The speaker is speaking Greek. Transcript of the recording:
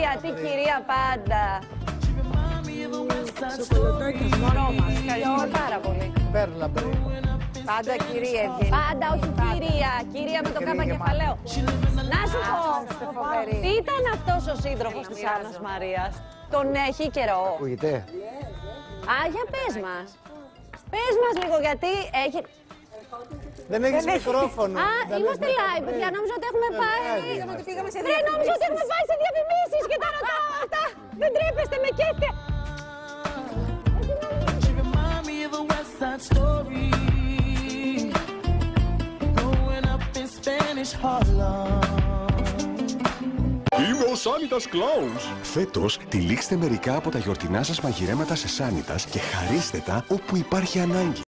γιατί κυρία πάντα. Σοκολατάκι, μωρό μας. Ευχαριστώ πάρα πολύ. Πέρλα, Πάντα κυρία Ευγενή. Πάντα, όχι κυρία. Κυρία με το κάμα κεφαλαίο. Να σου πω, τι ήταν αυτός ο σύντροφος της Άννας Μαρίας? Τον έχει καιρό. Ακούγεται. Α, για πες μας. Πες μας λίγο, γιατί έχει... Δεν έχεις μικρόφωνο. Α, είμαστε live, παιδιά. Νόμιζα ότι έχουμε πάει. Δεν νόμιζα ότι έχουμε πάει σε διαφημίσεις και τα ρωτάω αυτά. Δεν τρέπεστε, με καίτε. Είμαι ο Σάνιτας Κλάους. Φέτος τυλίξτε μερικά από τα γιορτινά σας μαγειρέματα σε Σάνιτας και χαρίστε τα όπου υπάρχει ανάγκη.